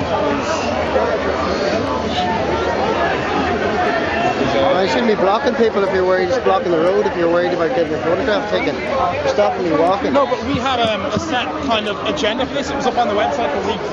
Well, you shouldn't be blocking people if you're worried, just blocking the road if you're worried about getting your photograph taken. You're stopping me walking. No, but we had a set kind of agenda for this. It was up on the website for weeks.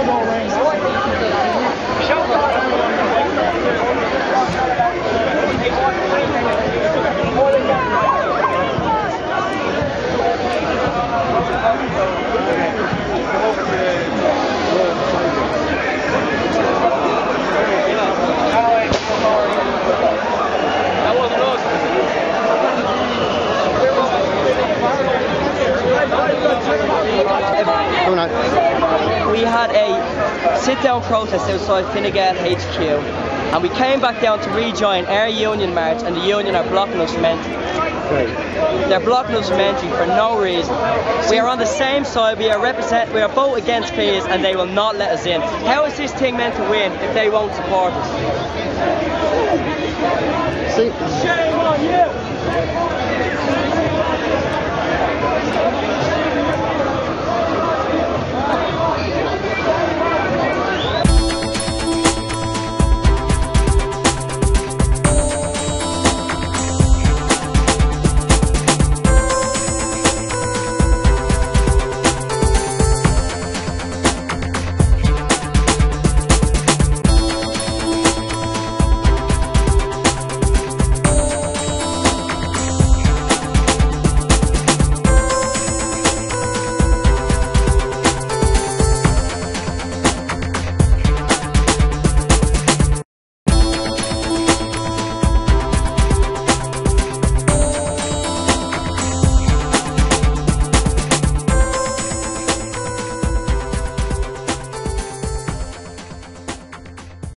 We had a sit-down protest outside Finnegan HQ, and we came back down to rejoin our union march, and the union are blocking us from entering. They're blocking us from entering for no reason. We are on the same side. We are both against fees, and they will not let us in. How is this thing meant to win if they won't support us? See? Shame on you!